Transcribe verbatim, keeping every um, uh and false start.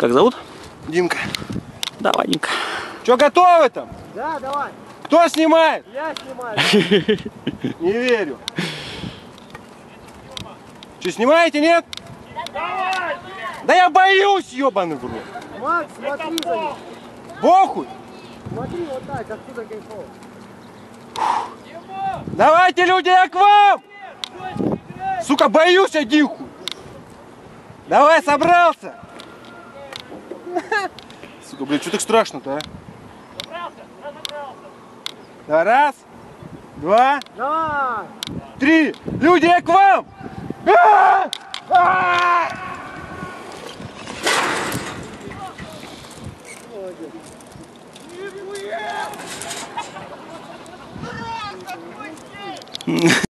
Как зовут? Димка. Давай, Димка. Че, готовы там? Да, давай. Кто снимает? Я снимаю. Не верю. Че, снимаете, нет? Давай! Да я боюсь, ебаный в рот. Макс, смотри за ним. Похуй. Смотри вот так, отсюда кайфово. Давайте, люди, я к вам! Сука, боюсь я диху. Давай, собрался. Сука, блин, что так страшно-то, а? Давай, раз, два, Давай! три. Люди, я к вам! А! А! Молодец.